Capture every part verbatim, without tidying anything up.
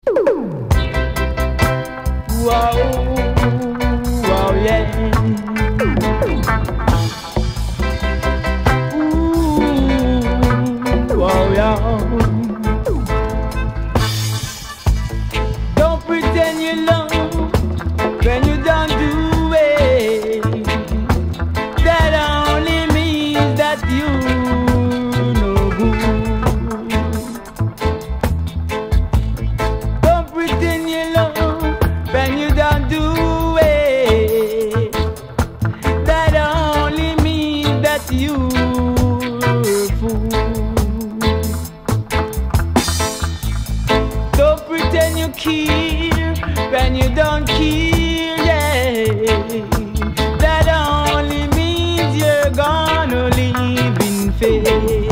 Whoa, whoa, yeah. Ooh, whoa, yeah. Don't pretend you love when you don't do it. That only means that you no good. Don't pretend you love when you don't do it. That only means that you a fool. Don't pretend you care when you don't care, yeah. That only means you're gonna live in fear.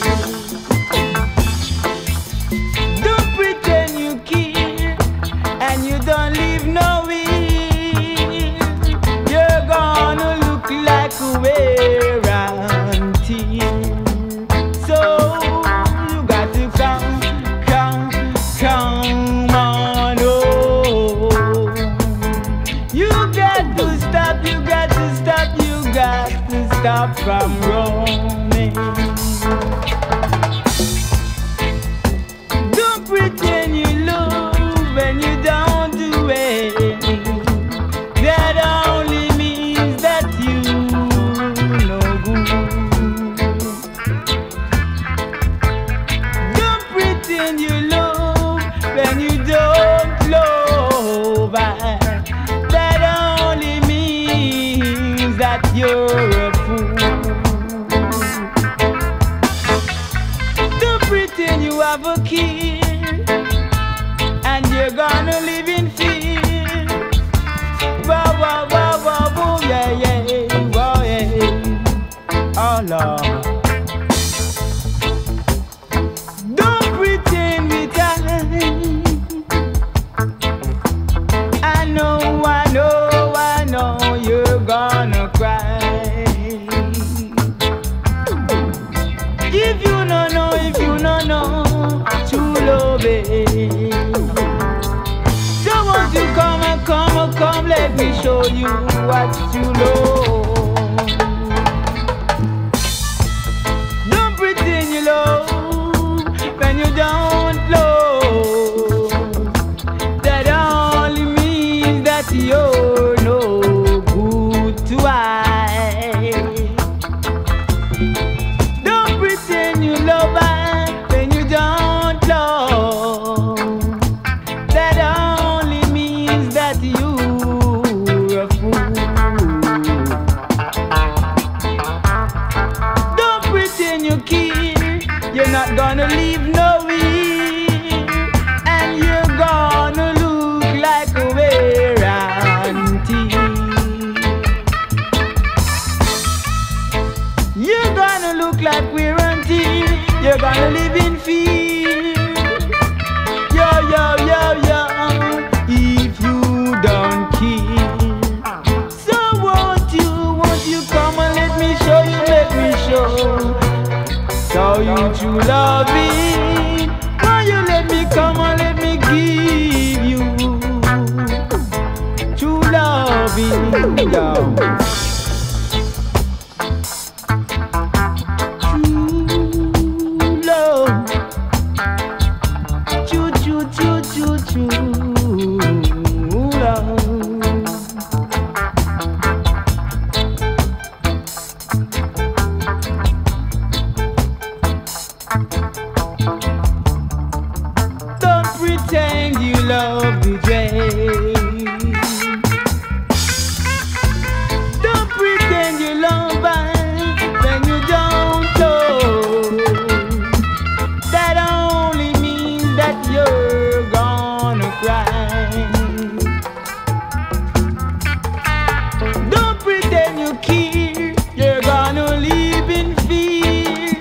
Don't pretend you care and you don't live nowhere. You're gonna look like a wear and tear. So you got to come, come, come on home. You got to stop, you got to stop, you got to stop from roaming. Don't pretend you love when you don't do it. That only means that you no good. Don't pretend you love when you don't love. That only means that you're a fool. Don't pretend you have a kid and you're gonna live in fear. Whoa, whoa, whoa, whoa, whoa, yeah, yeah, whoa, yeah. Oh, Lord. Don't pretend with time. I know, I know, I know you're gonna cry. If you don't know, if you don't know, true love it. So won't you come and come and come, let me show you what you love. Don't pretend you love when you don't love. That only means that you're no good to I. Don't pretend you love her when you don't love. That only means that you're a fool. Don't pretend you care, you're not gonna leave nowhere, and you're gonna look like a wear and tear. You're gonna look like wear and tear. You're gonna live in fear. Yo, yo, yo, yo, if you don't care. So won't you, won't you come and let me show you, let me show. So you true love me. Why you let me come and let me give you true loving, yo. Don't pretend you love the dream. Don't pretend you love her when you don't love. That only means that you're gonna cry. Don't pretend you care, you're gonna live in fear.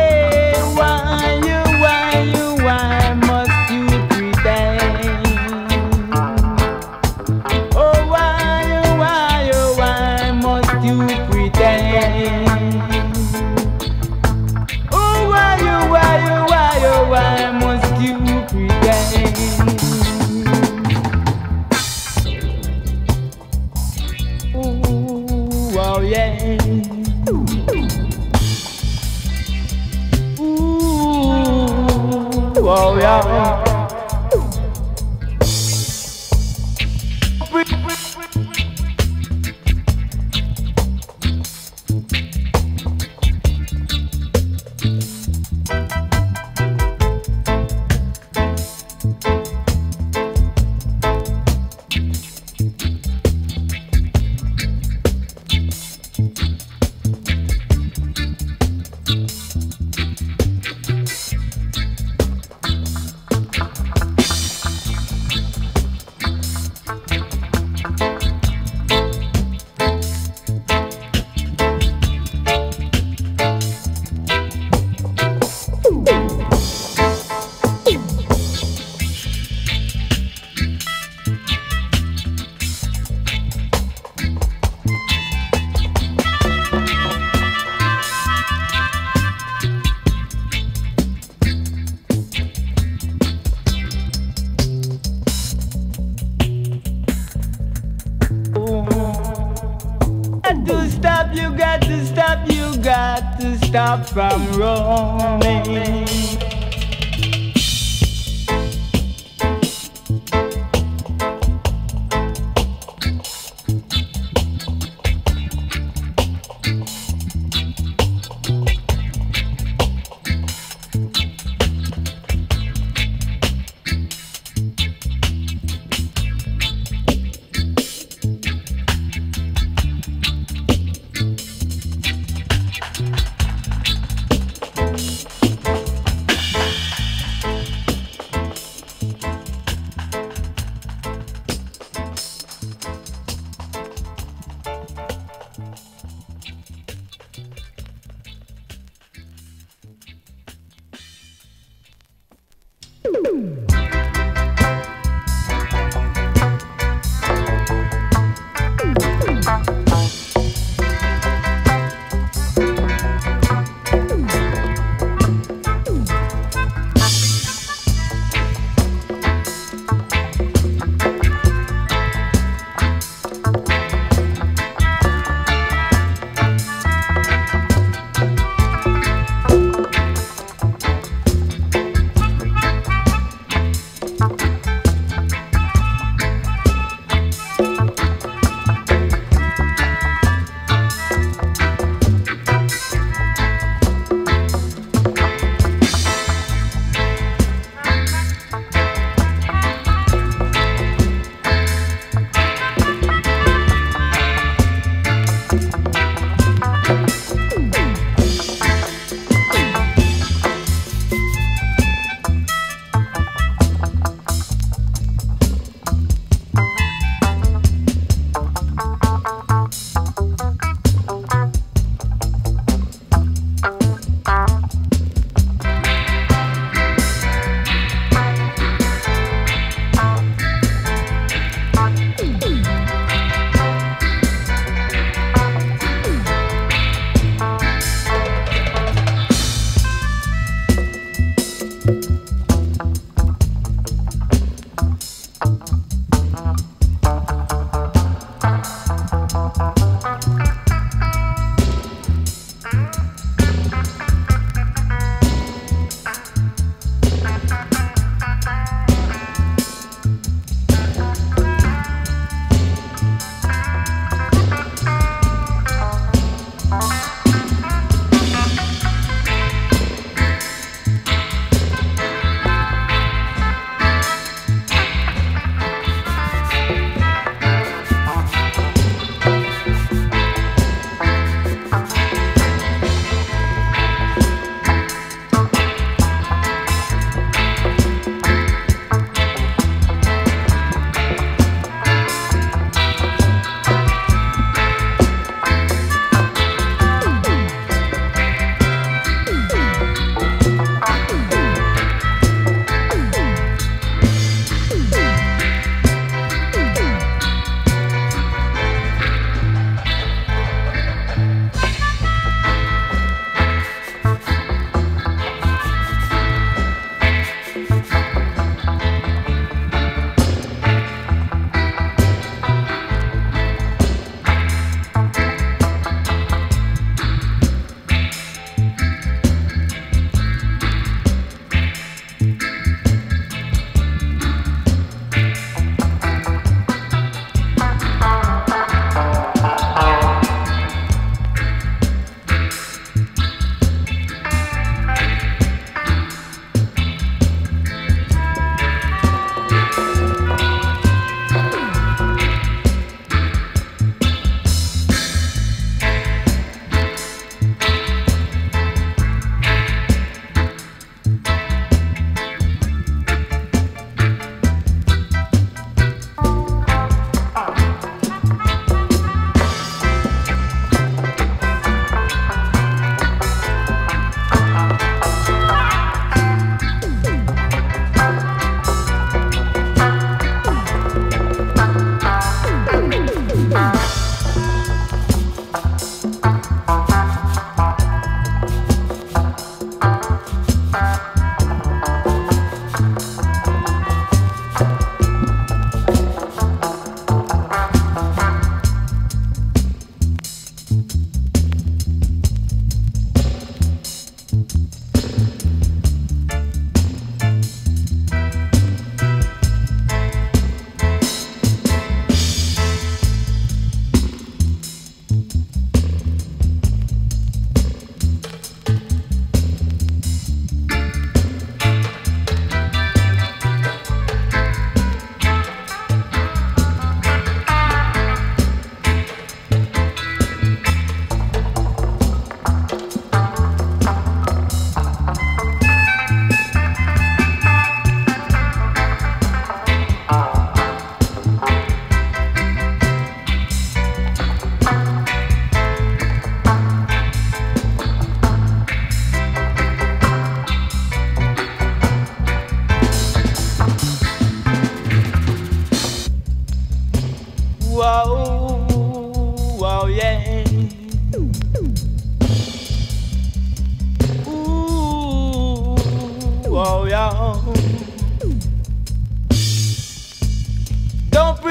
Say why you, why you, why must you pretend? stop from roaming.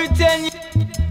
ten years.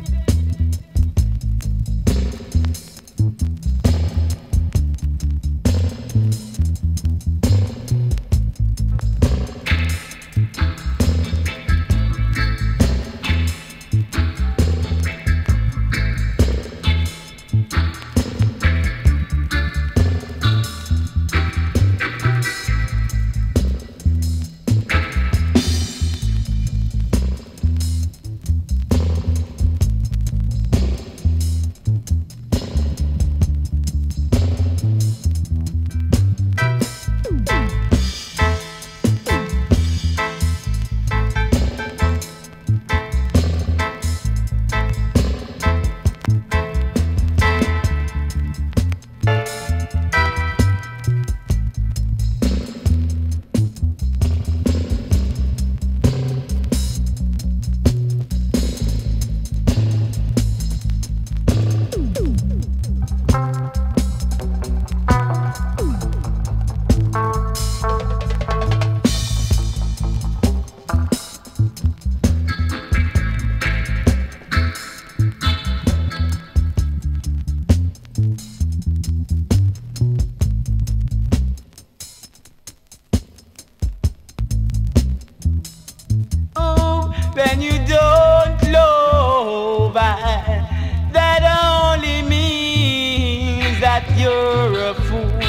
When you don't love, that only means that you're a fool.